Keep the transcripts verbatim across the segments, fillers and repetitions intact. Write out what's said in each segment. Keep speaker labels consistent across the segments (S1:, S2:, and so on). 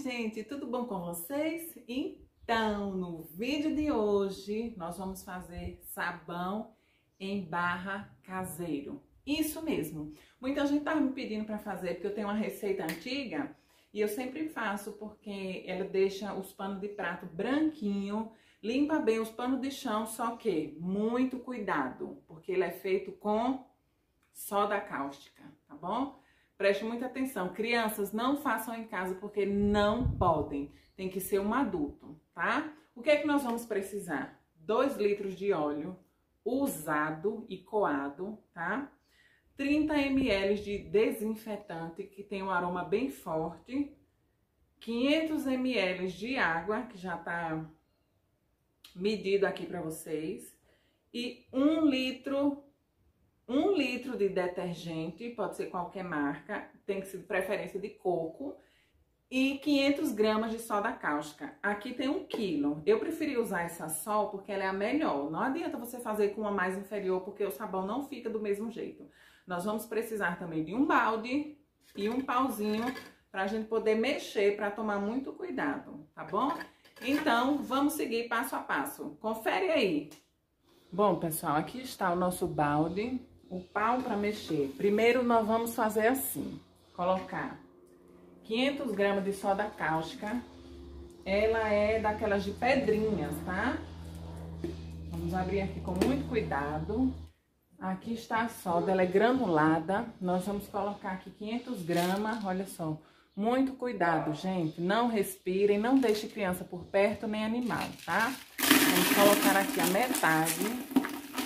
S1: gente, tudo bom com vocês? Então, no vídeo de hoje, nós vamos fazer sabão em barra caseiro. Isso mesmo. Muita gente tava me pedindo para fazer, porque eu tenho uma receita antiga e eu sempre faço porque ela deixa os panos de prato branquinho, limpa bem os panos de chão, só que muito cuidado, porque ele é feito com soda cáustica, tá bom? Preste muita atenção. Crianças, não façam em casa porque não podem. Tem que ser um adulto, tá? O que é que nós vamos precisar? dois litros de óleo usado e coado, tá? trinta mililitros de desinfetante, que tem um aroma bem forte. quinhentos mililitros de água, que já tá medido aqui para vocês. E um litro... Um litro de detergente, pode ser qualquer marca, tem que ser de preferência de coco, e quinhentas gramas de soda cáustica. Aqui tem um quilo. Eu preferi usar essa Sol porque ela é a melhor. Não adianta você fazer com uma mais inferior, porque o sabão não fica do mesmo jeito. Nós vamos precisar também de um balde e um pauzinho pra gente poder mexer, pra tomar muito cuidado, tá bom? Então, vamos seguir passo a passo. Confere aí. Bom, pessoal, aqui está o nosso balde. O pau para mexer. Primeiro nós vamos fazer assim, colocar quinhentas gramas de soda cáustica. Ela é daquelas de pedrinhas, tá? Vamos abrir aqui com muito cuidado. Aqui está a soda, ela é granulada. Nós vamos colocar aqui quinhentas gramas, olha só. Muito cuidado, gente. Não respirem, não deixe criança por perto, nem animal, tá? Vamos colocar aqui a metade.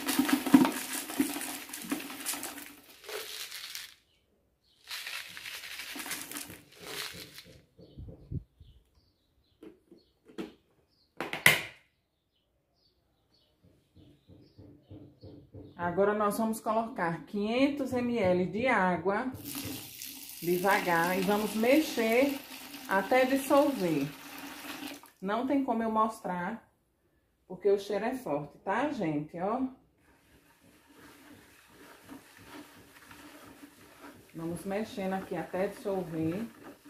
S1: Agora, nós vamos colocar quinhentos mililitros de água, devagar, e vamos mexer até dissolver. Não tem como eu mostrar, porque o cheiro é forte, tá, gente? Ó. Vamos mexendo aqui até dissolver.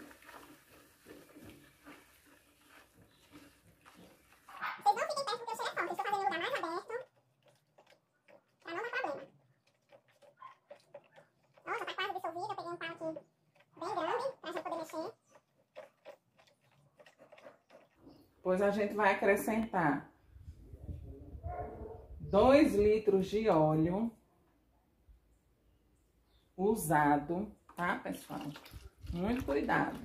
S1: Depois a gente vai acrescentar dois litros de óleo usado, tá, pessoal? Muito cuidado.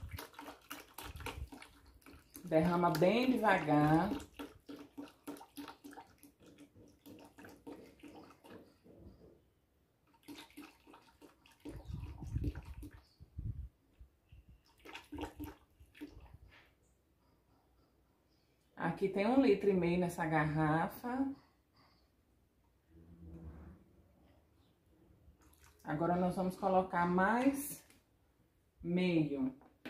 S1: Derrama bem devagar. Aqui tem um litro e meio nessa garrafa. Agora, nós vamos colocar mais meio.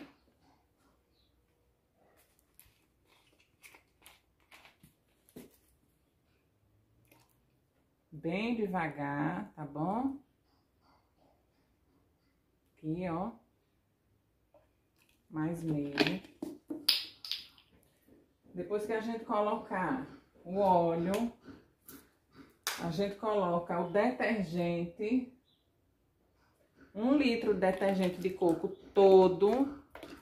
S1: Bem devagar, tá bom? Aqui, ó. Mais meio. Depois que a gente colocar o óleo, a gente coloca o detergente, um litro de detergente de coco todo.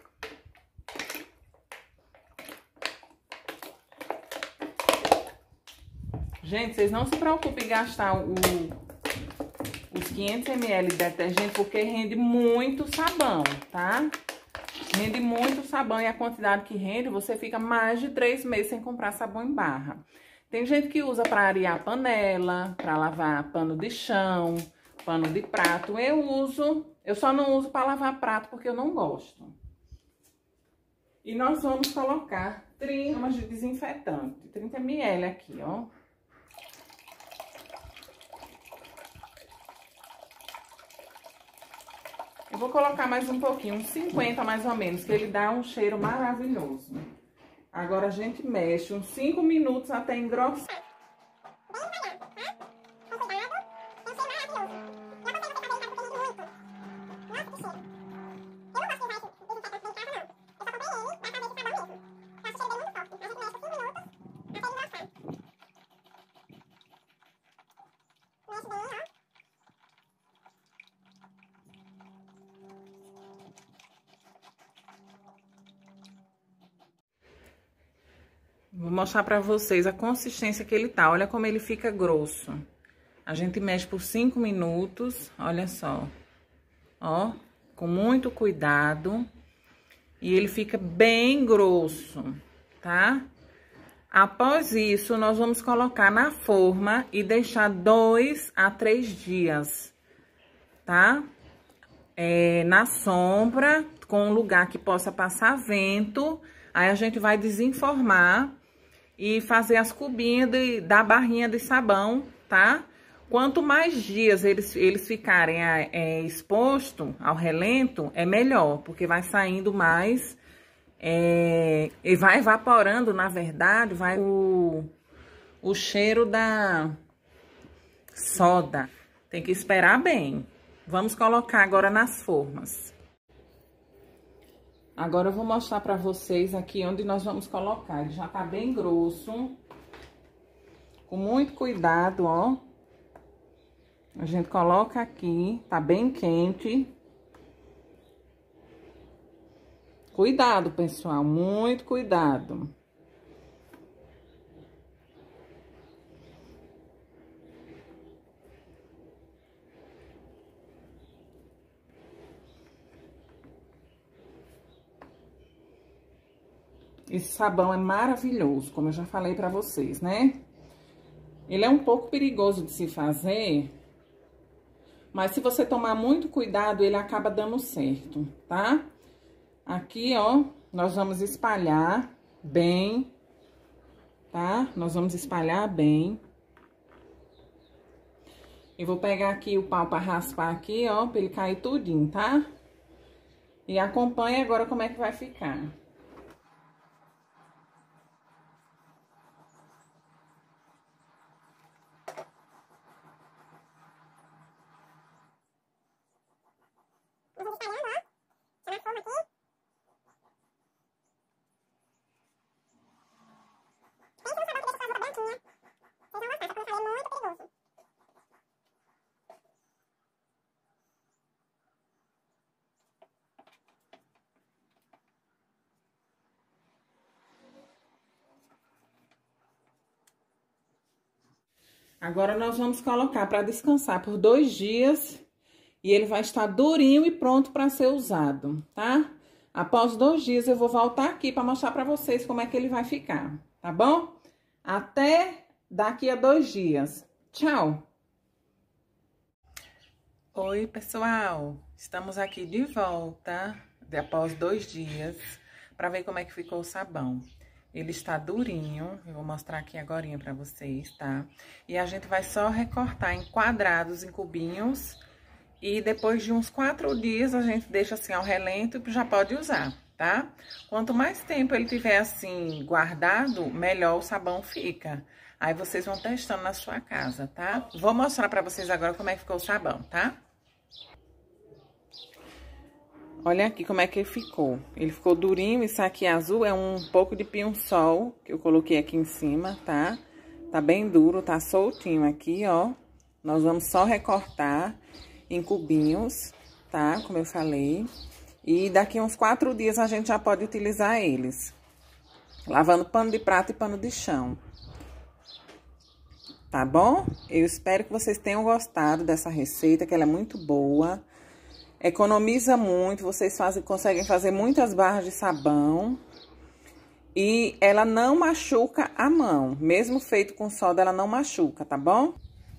S1: Gente, vocês não se preocupem em gastar o, os quinhentos mililitros de detergente, porque rende muito sabão, tá? Rende muito sabão, e a quantidade que rende, você fica mais de três meses sem comprar sabão em barra. Tem gente que usa para arear a panela, para lavar pano de chão, pano de prato. Eu uso, eu só não uso para lavar prato porque eu não gosto. E nós vamos colocar trinta gramas de desinfetante, trinta mililitros aqui, ó. Eu vou colocar mais um pouquinho, uns cinquenta mais ou menos, que ele dá um cheiro maravilhoso. Agora a gente mexe uns cinco minutos até engrossar. Vou mostrar pra vocês a consistência que ele tá. Olha como ele fica grosso. A gente mexe por cinco minutos, olha só. Ó, com muito cuidado. E ele fica bem grosso, tá? Após isso, nós vamos colocar na forma e deixar dois a três dias, tá? É, na sombra, com um lugar que possa passar vento. Aí a gente vai desenformar e fazer as cubinhas de, da barrinha de sabão, tá? Quanto mais dias eles, eles ficarem é, expostos ao relento, é melhor, porque vai saindo mais, é, e vai evaporando, na verdade, vai o, o cheiro da soda. Tem que esperar bem. Vamos colocar agora nas formas. Agora eu vou mostrar pra vocês aqui onde nós vamos colocar. Ele já tá bem grosso. Com muito cuidado, ó. A gente coloca aqui, tá bem quente. Cuidado, pessoal, muito cuidado. Esse sabão é maravilhoso, como eu já falei pra vocês, né? Ele é um pouco perigoso de se fazer, mas se você tomar muito cuidado, ele acaba dando certo, tá? Aqui, ó, nós vamos espalhar bem, tá? Nós vamos espalhar bem. Eu vou pegar aqui o pau pra raspar aqui, ó, pra ele cair tudinho, tá? E acompanhe agora como é que vai ficar. Agora, nós vamos colocar para descansar por dois dias e ele vai estar durinho e pronto para ser usado, tá? Após dois dias, eu vou voltar aqui para mostrar para vocês como é que ele vai ficar, tá bom? Até daqui a dois dias. Tchau! Oi, pessoal! Estamos aqui de volta, após dois dias, para ver como é que ficou o sabão. Ele está durinho, eu vou mostrar aqui agorinha pra vocês, tá? E a gente vai só recortar em quadrados, em cubinhos. E depois de uns quatro dias, a gente deixa assim ao relento e já pode usar, tá? Quanto mais tempo ele tiver assim guardado, melhor o sabão fica. Aí vocês vão testando na sua casa, tá? Vou mostrar pra vocês agora como é que ficou o sabão, tá? Olha aqui como é que ele ficou. Ele ficou durinho, isso aqui azul é um pouco de pinho-sol que eu coloquei aqui em cima, tá? Tá bem duro, tá soltinho aqui, ó. Nós vamos só recortar em cubinhos, tá? Como eu falei. E daqui uns quatro dias a gente já pode utilizar eles. Lavando pano de prato e pano de chão. Tá bom? Eu espero que vocês tenham gostado dessa receita, que ela é muito boa. Economiza muito, vocês fazem, conseguem fazer muitas barras de sabão. E ela não machuca a mão. Mesmo feito com soda, ela não machuca, tá bom?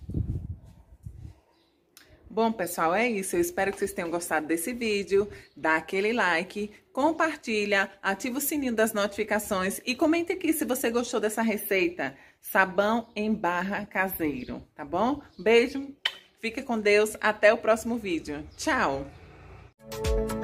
S1: Bom, pessoal, é isso. Eu espero que vocês tenham gostado desse vídeo. Dá aquele like, compartilha, ativa o sininho das notificações e comente aqui se você gostou dessa receita. Sabão em barra caseiro, tá bom? Beijo, fica com Deus, até o próximo vídeo. Tchau!